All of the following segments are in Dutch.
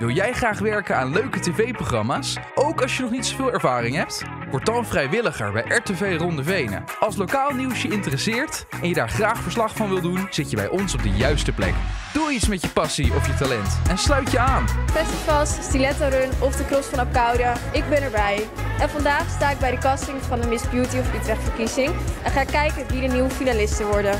Wil jij graag werken aan leuke tv-programma's? Ook als je nog niet zoveel ervaring hebt? Word dan vrijwilliger bij RTV Ronde Venen. Als lokaal nieuws je interesseert en je daar graag verslag van wil doen, zit je bij ons op de juiste plek. Doe iets met je passie of je talent en sluit je aan. Festivals, Stiletto Run of de Cross van Apkoude, ik ben erbij. En vandaag sta ik bij de casting van de Miss Beauty of Utrecht verkiezing en ga kijken wie de nieuwe finalisten worden.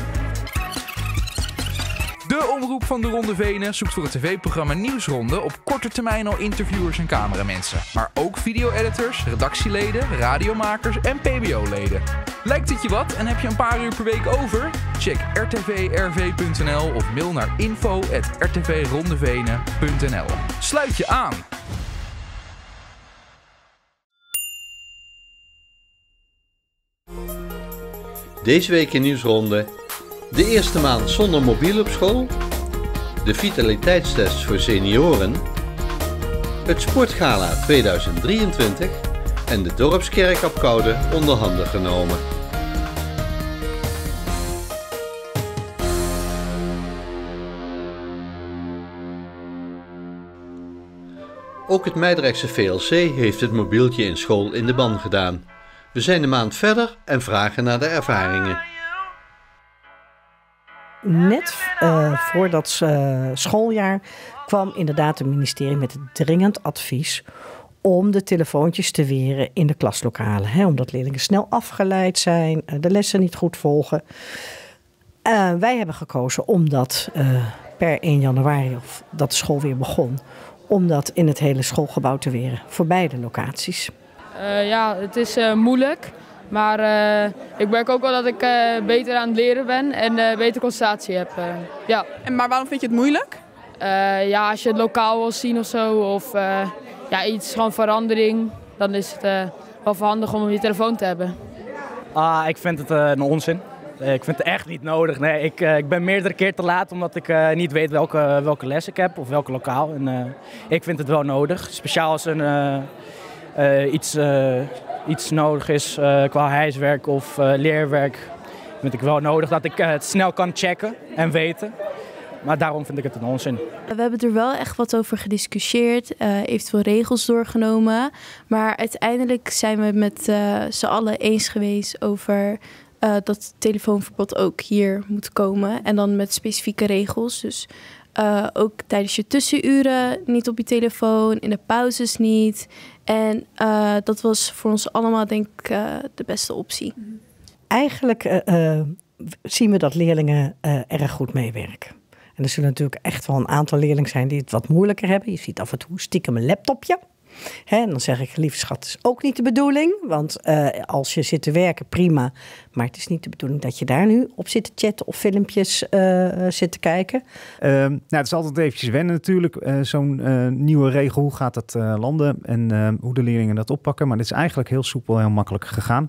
De omroep van de Ronde Venen zoekt voor het tv-programma Nieuwsronde op korte termijn al interviewers en cameramensen. Maar ook video-editors, redactieleden, radiomakers en PBO-leden. Lijkt het je wat en heb je een paar uur per week over? Check rtvrv.nl of mail naar info@rtvrondevenen.nl. Sluit je aan! Deze week in Nieuwsronde. De eerste maand zonder mobiel op school, de vitaliteitstest voor senioren, het Sportgala 2023 en de Dorpskerk Apkoude onder handen genomen. Ook het Meidrechtse VLC heeft het mobieltje in school in de ban gedaan. We zijn een maand verder en vragen naar de ervaringen. Net voor dat schooljaar kwam inderdaad het ministerie met het dringend advies om de telefoontjes te weren in de klaslokalen. Hè, omdat leerlingen snel afgeleid zijn, de lessen niet goed volgen. Wij hebben gekozen om dat per 1 januari, of dat de school weer begon, om dat in het hele schoolgebouw te weren voor beide locaties. Ja, het is moeilijk. Maar ik merk ook wel dat ik beter aan het leren ben en beter concentratie heb. Ja. Maar waarom vind je het moeilijk? Ja, als je het lokaal wil zien of zo, of ja, iets, gewoon verandering, dan is het wel handig om je telefoon te hebben. Ik vind het een onzin. Ik vind het echt niet nodig. Nee, ik ben meerdere keer te laat omdat ik niet weet welke les ik heb of welke lokaal. En, ik vind het wel nodig, speciaal als iets nodig is qua huiswerk of leerwerk, vind ik wel nodig dat ik het snel kan checken en weten. Maar daarom vind ik het een onzin. We hebben er wel echt wat over gediscussieerd, eventueel regels doorgenomen. Maar uiteindelijk zijn we met z'n allen eens geweest over dat het telefoonverbod ook hier moet komen. En dan met specifieke regels. Dus ook tijdens je tussenuren niet op je telefoon, in de pauzes niet. En dat was voor ons allemaal denk ik de beste optie. Eigenlijk zien we dat leerlingen erg goed meewerken. En er zullen natuurlijk echt wel een aantal leerlingen zijn die het wat moeilijker hebben. Je ziet af en toe stiekem een laptopje. En dan zeg ik, lieve schat, dat is ook niet de bedoeling. Want als je zit te werken, prima. Maar het is niet de bedoeling dat je daar nu op zit te chatten of filmpjes zit te kijken. Het is altijd eventjes wennen natuurlijk. Zo'n nieuwe regel, hoe gaat dat landen en hoe de leerlingen dat oppakken. Maar dit is eigenlijk heel soepel en heel makkelijk gegaan.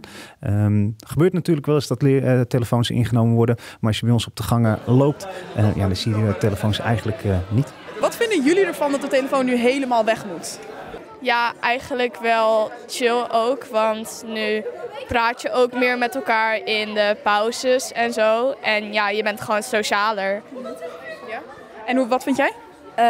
Gebeurt natuurlijk wel eens dat telefoons ingenomen worden. Maar als je bij ons op de gangen loopt, dan zie je de telefoons eigenlijk niet. Wat vinden jullie ervan dat de telefoon nu helemaal weg moet? Ja, eigenlijk wel chill ook, want nu praat je ook meer met elkaar in de pauzes en zo. En ja, je bent gewoon socialer. Ja. En wat vind jij?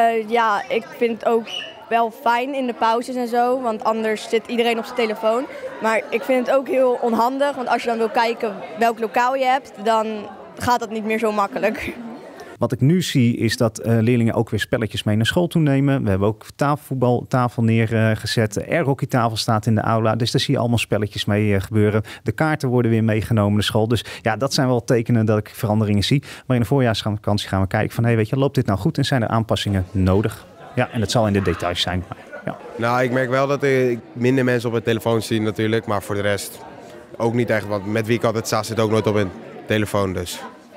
Ja, ik vind het ook wel fijn in de pauzes en zo, want anders zit iedereen op zijn telefoon. Maar ik vind het ook heel onhandig, want als je dan wil kijken welk lokaal je hebt, dan gaat dat niet meer zo makkelijk. Wat ik nu zie is dat leerlingen ook weer spelletjes mee naar school toe nemen. We hebben ook tafelvoetbaltafel neergezet. De airhockeytafel staat in de aula. Dus daar zie je allemaal spelletjes mee gebeuren. De kaarten worden weer meegenomen naar school. Dus ja, dat zijn wel tekenen dat ik veranderingen zie. Maar in de voorjaarsvakantie gaan we kijken van, weet je, loopt dit nou goed en zijn er aanpassingen nodig? Ja, en het zal in de details zijn. Ja. Nou, ik merk wel dat ik minder mensen op hun telefoon zie natuurlijk. Maar voor de rest ook niet echt. Want met wie ik altijd sta zit ook nooit op hun telefoon dus.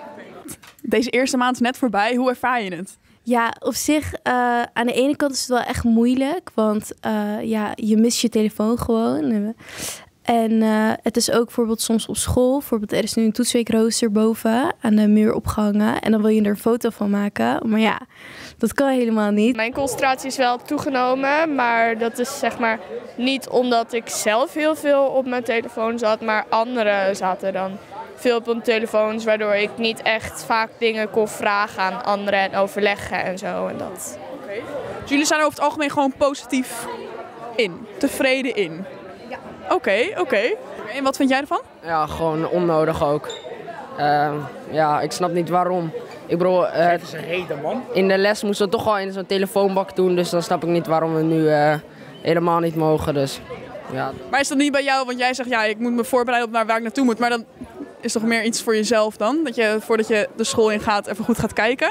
Deze eerste maand is net voorbij. Hoe ervaar je het? Ja, op zich, aan de ene kant is het wel echt moeilijk. Want ja, je mist je telefoon gewoon. En het is ook bijvoorbeeld soms op school. Bijvoorbeeld er is nu een toetsweekrooster boven aan de muur opgehangen. En dan wil je er een foto van maken. Maar ja, dat kan helemaal niet. Mijn concentratie is wel toegenomen. Maar dat is zeg maar niet omdat ik zelf heel veel op mijn telefoon zat. Maar anderen zaten dan veel op hun telefoons. Waardoor ik niet echt vaak dingen kon vragen aan anderen en overleggen en zo. En dat. Okay. Dus jullie zijn er over het algemeen gewoon positief in, tevreden in? Ja. Oké. En wat vind jij ervan? Ja, gewoon onnodig ook. Ja, ik snap niet waarom. Ik bedoel, Geef eens een reden, man. in de les moesten we toch al in zo'n telefoonbak doen, dus dan snap ik niet waarom we nu helemaal niet mogen. Dus, ja. Maar is dat niet bij jou, want jij zegt ja, ik moet me voorbereiden op naar waar ik naartoe moet, maar dan is toch meer iets voor jezelf dan? Dat je voordat je de school ingaat even goed gaat kijken?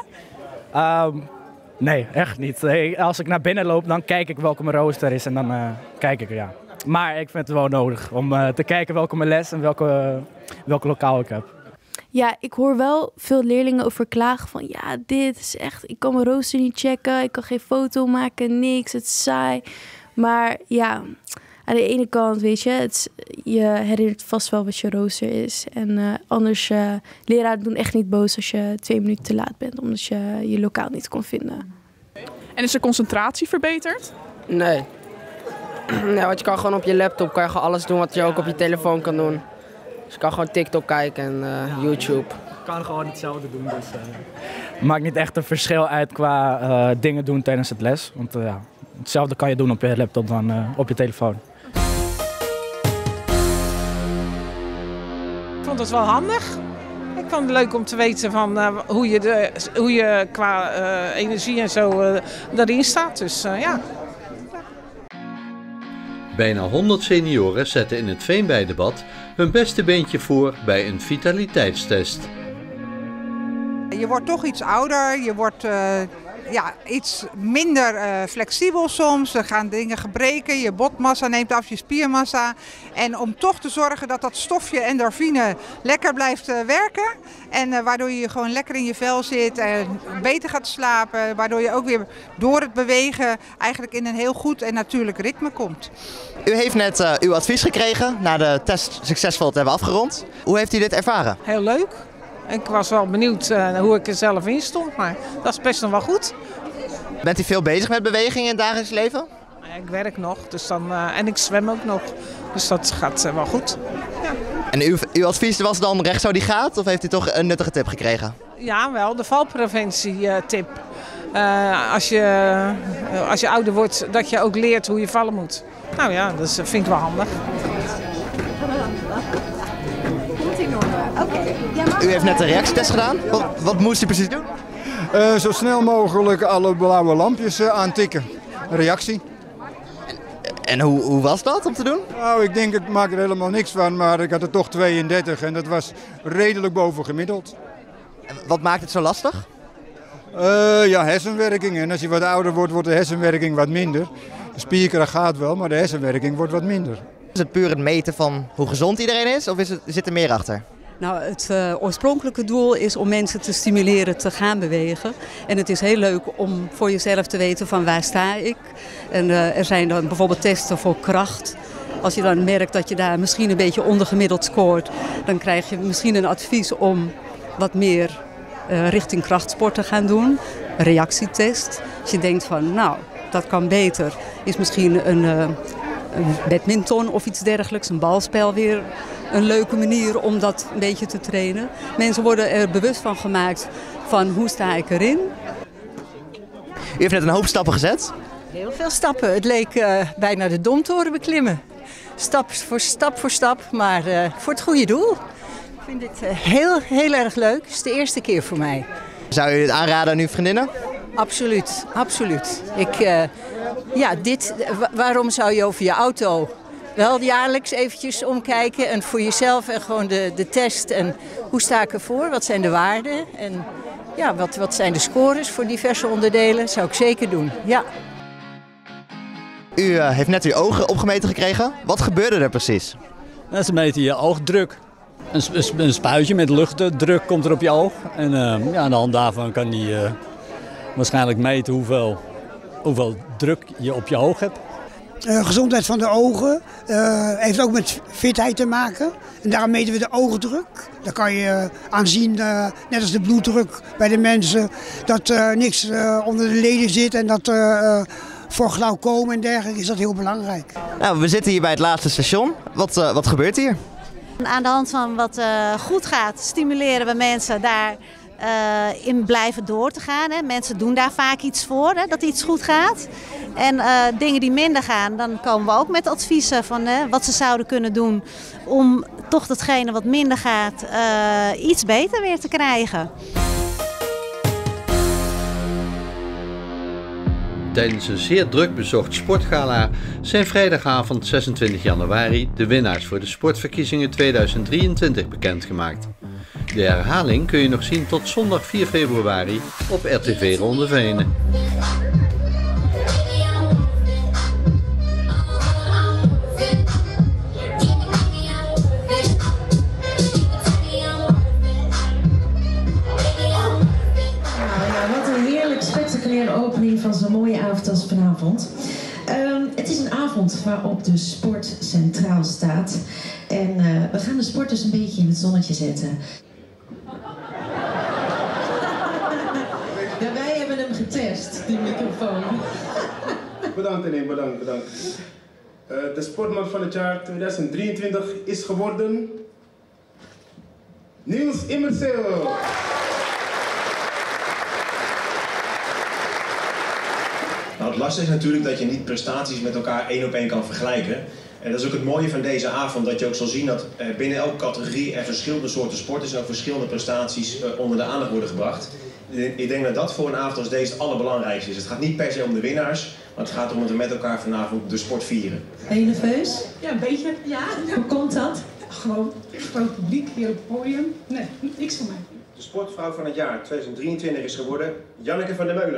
Nee, echt niet. Nee, als ik naar binnen loop, dan kijk ik welke mijn rooster is en dan kijk ik, ja. Maar ik vind het wel nodig om te kijken welke mijn les en welke lokaal ik heb. Ja, ik hoor wel veel leerlingen over klagen van... ja, dit is echt... ik kan mijn rooster niet checken, ik kan geen foto maken, niks, het is saai. Maar ja, aan de ene kant, weet je... je herinnert vast wel wat je rooster is. En anders, leraren doen echt niet boos als je 2 minuten te laat bent... omdat je je lokaal niet kon vinden. En is de concentratie verbeterd? Nee. Nee, want je kan gewoon op je laptop kan je gewoon alles doen wat je ook op je telefoon kan doen. Dus je kan gewoon TikTok kijken en YouTube. Ik kan gewoon hetzelfde doen, dus maakt niet echt een verschil uit qua dingen doen tijdens het les. Want ja, hetzelfde kan je doen op je laptop dan op je telefoon. Ik vond het wel handig. Ik vond het leuk om te weten van, hoe je qua energie en zo daarin staat. Dus ja. Bijna 100 senioren zetten in het Veenbijderbad hun beste beentje voor bij een vitaliteitstest. Je wordt toch iets ouder, je wordt iets minder flexibel soms. Er gaan dingen gebreken, je botmassa neemt af, je spiermassa. En om toch te zorgen dat dat stofje endorfine lekker blijft werken. En waardoor je gewoon lekker in je vel zit en beter gaat slapen. Waardoor je ook weer door het bewegen eigenlijk in een heel goed en natuurlijk ritme komt. U heeft net uw advies gekregen na de test succesvol te hebben afgerond. Hoe heeft u dit ervaren? Heel leuk. Ik was wel benieuwd hoe ik er zelf in stond, maar dat is best nog wel goed. Bent u veel bezig met beweging in het dagelijks leven? Ik werk nog dus en ik zwem ook nog, dus dat gaat wel goed. Ja. En uw advies was dan recht zo die gaat, of heeft u toch een nuttige tip gekregen? Ja, wel, de valpreventietip. Als je ouder wordt, dat je ook leert hoe je vallen moet. Nou ja, dat vind ik wel handig. U heeft net een reactietest gedaan. Wat moest u precies doen? Zo snel mogelijk alle blauwe lampjes aantikken. Een reactie. En hoe was dat om te doen? Nou, ik denk, ik maak er helemaal niks van, maar ik had er toch 32 en dat was redelijk boven gemiddeld. En wat maakt het zo lastig? Hersenwerking. En als je wat ouder wordt, wordt de hersenwerking wat minder. De spierkracht gaat wel, maar de hersenwerking wordt wat minder. Is het puur het meten van hoe gezond iedereen is, of zit er meer achter? Nou, het oorspronkelijke doel is om mensen te stimuleren te gaan bewegen. En het is heel leuk om voor jezelf te weten van waar sta ik. En er zijn dan bijvoorbeeld testen voor kracht. Als je dan merkt dat je daar misschien een beetje ondergemiddeld scoort, dan krijg je misschien een advies om wat meer richting krachtsport te gaan doen. Een reactietest. Als je denkt van nou, dat kan beter, is misschien een badminton of iets dergelijks, een balspel weer een leuke manier om dat een beetje te trainen. Mensen worden er bewust van gemaakt van hoe sta ik erin. U heeft net een hoop stappen gezet. Heel veel stappen. Het leek bijna de Domtoren beklimmen. Stap voor stap, maar voor het goede doel. Ik vind dit heel erg leuk. Het is de eerste keer voor mij. Zou u dit aanraden aan uw vriendinnen? Absoluut, absoluut. Waarom zou je over je auto wel jaarlijks eventjes omkijken en voor jezelf en gewoon de test en hoe sta ik ervoor, wat zijn de waarden en ja, wat zijn de scores voor diverse onderdelen, zou ik zeker doen, ja. U heeft net uw ogen opgemeten gekregen. Wat gebeurde er precies? Ze meten je oogdruk. Een spuitje met luchtdruk komt er op je oog. En aan de hand daarvan kan die waarschijnlijk meten hoeveel druk je op je oog hebt. Gezondheid van de ogen heeft ook met fitheid te maken. En daarom meten we de oogdruk. Daar kan je aan zien, net als de bloeddruk bij de mensen, dat niks onder de leden zit. En dat voor glaucoom en dergelijke is dat heel belangrijk. Nou, we zitten hier bij het laatste station. Wat gebeurt hier? Aan de hand van wat goed gaat, stimuleren we mensen daar in blijven door te gaan. Hè. Mensen doen daar vaak iets voor, hè, dat iets goed gaat. En dingen die minder gaan, dan komen we ook met adviezen van wat ze zouden kunnen doen om toch datgene wat minder gaat iets beter weer te krijgen. Tijdens een zeer druk bezocht sportgala zijn vrijdagavond 26 januari de winnaars voor de sportverkiezingen 2023 bekendgemaakt. De herhaling kun je nog zien tot zondag 4 februari op RTV Ronde Venen. Opening van zo'n mooie avond als vanavond. Het is een avond waarop de sport centraal staat. En we gaan de sport dus een beetje in het zonnetje zetten. Ja, wij hebben hem getest, die microfoon. Bedankt René, bedankt. De sportman van het jaar 2023 is geworden Niels Immerseel. Nou, het lastige is natuurlijk dat je niet prestaties met elkaar één op één kan vergelijken. En dat is ook het mooie van deze avond, dat je ook zal zien dat binnen elke categorie er verschillende soorten sporten en ook verschillende prestaties onder de aandacht worden gebracht. Ik denk dat dat voor een avond als deze het allerbelangrijkste is. Het gaat niet per se om de winnaars, maar het gaat om dat we met elkaar vanavond de sport vieren. Ben je nerveus? Ja, een beetje. Ja. Hoe komt dat? Gewoon groot publiek hier op het podium. Nee, niks van mij. De sportvrouw van het jaar 2023 is geworden Janneke van der Meulen.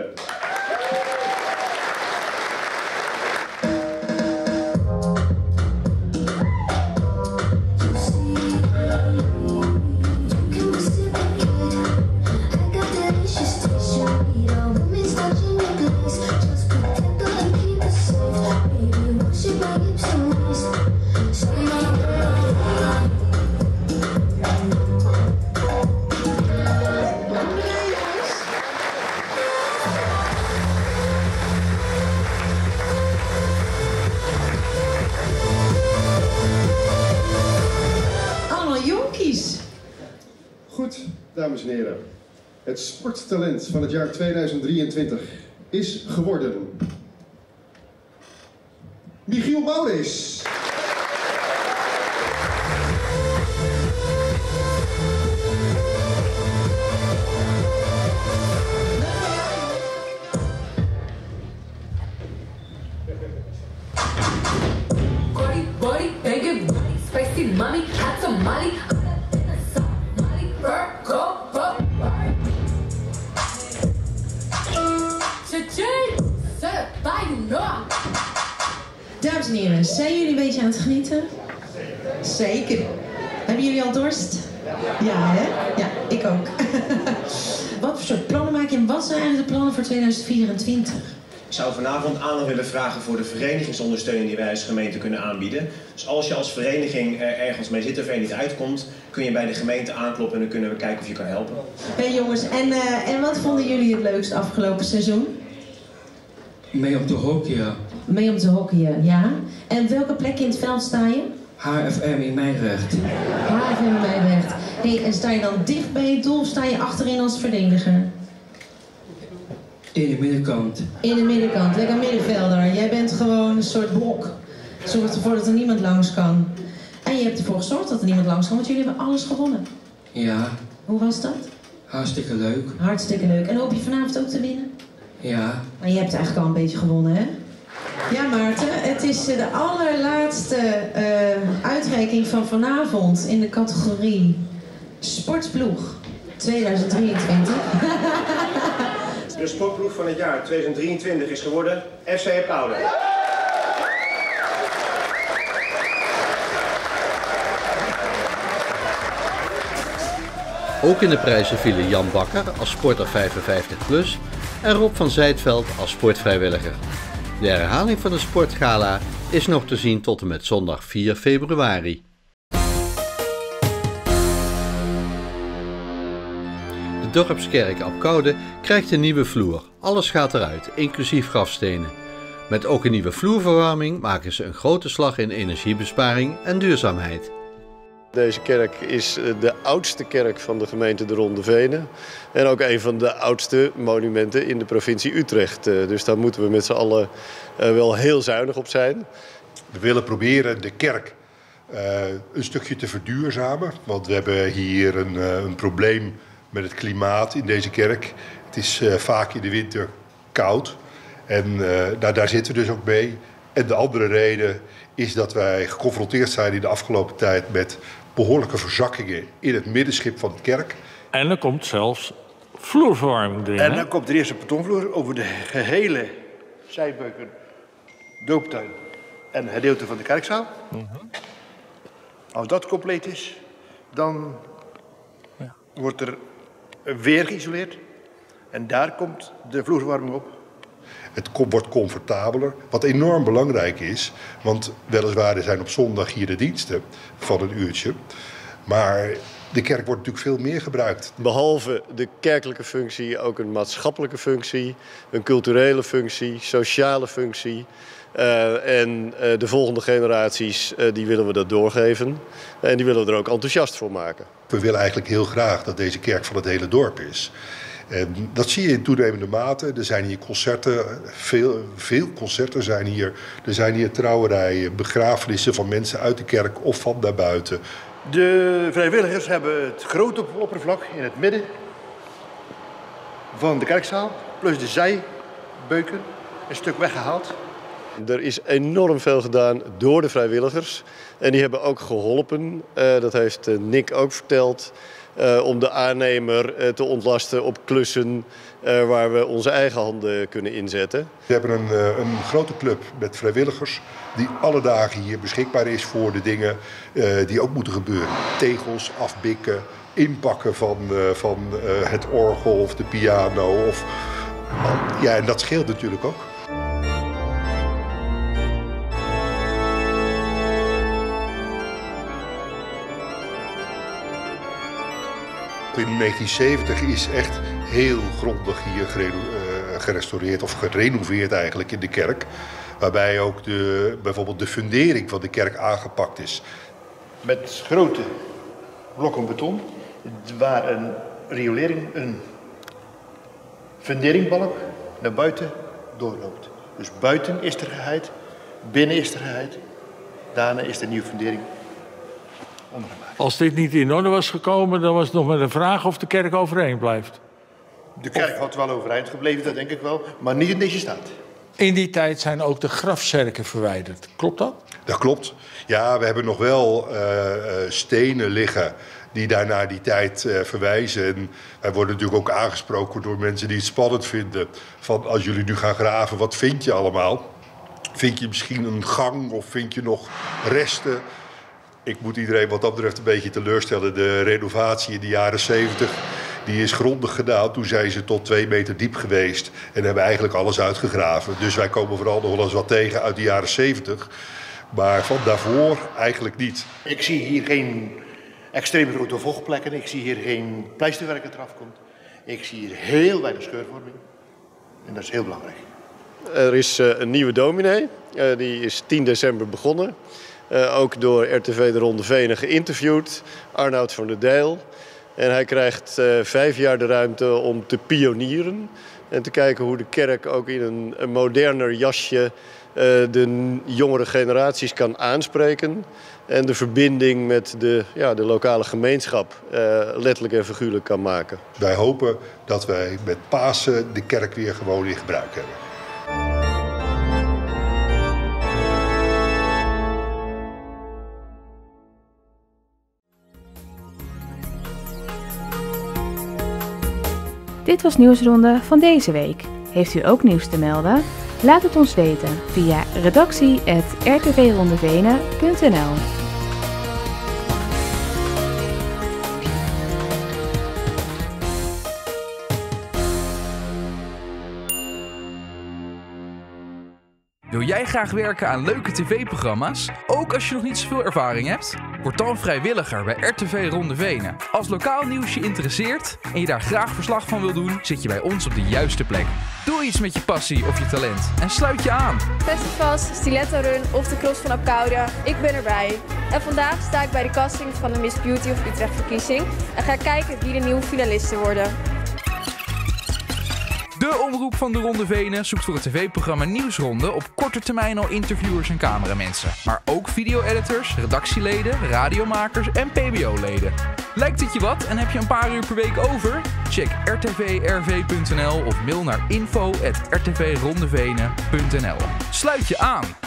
Goed, dames en heren. Het sporttalent van het jaar 2023 is geworden Michiel Maurits. Body, banging, spicy mommy, hot tamale. Dames en heren, zijn jullie een beetje aan het genieten? Zeker. Hebben jullie al dorst? Ja, hè? Ja, ik ook. Wat voor soort plannen maak je en wat zijn eigenlijk de plannen voor 2024? Ik zou vanavond aandacht willen vragen voor de verenigingsondersteuning die wij als gemeente kunnen aanbieden. Dus als je als vereniging ergens mee zit of er niet uitkomt, kun je bij de gemeente aankloppen en dan kunnen we kijken of je kan helpen. Hey jongens, en wat vonden jullie het leukst afgelopen seizoen? Mee om te hockeyen. Mee om te hockeyen, ja. En welke plek in het veld sta je? HFM in Mijnrecht. HFM in Mijnrecht. Hey, en sta je dan dicht bij het doel of sta je achterin als verdediger? In de middenkant. In de middenkant, lekker middenvelder. Jij bent gewoon een soort blok. Zorg ervoor dat er niemand langs kan. En je hebt ervoor gezorgd dat er niemand langs kan, want jullie hebben alles gewonnen. Ja. Hoe was dat? Hartstikke leuk. Hartstikke leuk. En hoop je vanavond ook te winnen? Ja. Maar je hebt eigenlijk al een beetje gewonnen, hè? Ja, Maarten, het is de allerlaatste uitreiking van vanavond in de categorie Sportploeg 2023. De sportploeg van het jaar 2023 is geworden FC Epaulen. Ook in de prijzen vielen Jan Bakker als sporter 55+ en Rob van Zijtveld als sportvrijwilliger. De herhaling van de sportgala is nog te zien tot en met zondag 4 februari. De dorpskerk Abcoude krijgt een nieuwe vloer. Alles gaat eruit, inclusief grafstenen. Met ook een nieuwe vloerverwarming maken ze een grote slag in energiebesparing en duurzaamheid. Deze kerk is de oudste kerk van de gemeente De Ronde Venen. En ook een van de oudste monumenten in de provincie Utrecht. Dus daar moeten we met z'n allen wel heel zuinig op zijn. We willen proberen de kerk een stukje te verduurzamen. Want we hebben hier een probleem met het klimaat in deze kerk. Het is vaak in de winter koud. En daar zitten we dus ook mee. En de andere reden is dat wij geconfronteerd zijn in de afgelopen tijd met behoorlijke verzakkingen in het middenschip van de kerk. En er komt zelfs vloerverwarming erin. En dan komt de eerste betonvloer over de gehele zijbeuken, dooptuin en het gedeelte van de kerkzaal. Als dat compleet is, dan wordt er weer geïsoleerd. En daar komt de vloerverwarming op. Het wordt comfortabeler, wat enorm belangrijk is. Want weliswaar er zijn op zondag hier de diensten van een uurtje. Maar de kerk wordt natuurlijk veel meer gebruikt. Behalve de kerkelijke functie, ook een maatschappelijke functie, een culturele functie, sociale functie. En de volgende generaties, die willen we dat doorgeven. En die willen we er ook enthousiast voor maken. We willen eigenlijk heel graag dat deze kerk van het hele dorp is. En dat zie je in toenemende mate. Er zijn hier concerten, veel concerten zijn hier. Er zijn hier trouwerijen, begrafenissen van mensen uit de kerk of van daarbuiten. De vrijwilligers hebben het grote oppervlak in het midden van de kerkzaal, plus de zijbeuken, een stuk weggehaald. Er is enorm veel gedaan door de vrijwilligers. En die hebben ook geholpen, dat heeft Nick ook verteld, om de aannemer te ontlasten op klussen waar we onze eigen handen kunnen inzetten. We hebben een grote club met vrijwilligers die alle dagen hier beschikbaar is voor de dingen die ook moeten gebeuren. Tegels afbikken, inpakken van het orgel of de piano. Ja, en dat scheelt natuurlijk ook. In 1970 is echt heel grondig hier gerestaureerd of gerenoveerd eigenlijk in de kerk. Waarbij ook bijvoorbeeld de fundering van de kerk aangepakt is. Met grote blokken beton, waar een riolering, een funderingbalk naar buiten doorloopt. Dus buiten is er geheid, binnen is er geheid, daarna is de nieuwe fundering ondergemaakt. Als dit niet in orde was gekomen, dan was het nog met een vraag of de kerk overeind blijft. De kerk had wel overeind gebleven, dat denk ik wel, maar niet in deze staat. In die tijd zijn ook de grafzerken verwijderd. Klopt dat? Dat klopt. Ja, we hebben nog wel stenen liggen die daar naar die tijd verwijzen. En wij worden natuurlijk ook aangesproken door mensen die het spannend vinden. Van als jullie nu gaan graven, wat vind je allemaal? Vind je misschien een gang of vind je nog resten? Ik moet iedereen wat dat betreft een beetje teleurstellen. De renovatie in de jaren 70, die is grondig gedaan. Toen zijn ze tot 2 meter diep geweest en hebben eigenlijk alles uitgegraven. Dus wij komen vooral nog wel eens wat tegen uit de jaren 70. Maar van daarvoor eigenlijk niet. Ik zie hier geen extreem grote vochtplekken. Ik zie hier geen pleisterwerk dat eraf komt. Ik zie hier heel weinig scheurvorming. En dat is heel belangrijk. Er is een nieuwe dominee. Die is 10 december begonnen. Ook door RTV De Ronde Venen geïnterviewd. Arnoud van der Dijl. En hij krijgt 5 jaar de ruimte om te pionieren. En te kijken hoe de kerk ook in een moderner jasje de jongere generaties kan aanspreken. En de verbinding met de lokale gemeenschap letterlijk en figuurlijk kan maken. Wij hopen dat wij met Pasen de kerk weer gewoon in gebruik hebben. Dit was Nieuwsronde van deze week. Heeft u ook nieuws te melden? Laat het ons weten via redactie@rtvrondevenen.nl. De Wil jij graag werken aan leuke tv-programma's? Ook als je nog niet zoveel ervaring hebt? Word dan vrijwilliger bij RTV Ronde Venen. Als lokaal nieuws je interesseert en je daar graag verslag van wil doen, zit je bij ons op de juiste plek. Doe iets met je passie of je talent en sluit je aan. Festivals, Stiletto Run of de Cross van Apkoude, ik ben erbij. En vandaag sta ik bij de casting van de Miss Beauty of Utrecht verkiezing en ga kijken wie de nieuwe finalisten worden. De omroep van de Ronde Venen zoekt voor het tv-programma Nieuwsronde op korte termijn al interviewers en cameramensen. Maar ook video-editors, redactieleden, radiomakers en pbo-leden. Lijkt het je wat en heb je een paar uur per week over? Check rtvrv.nl of mail naar info@rtvrondevenen.nl. Sluit je aan!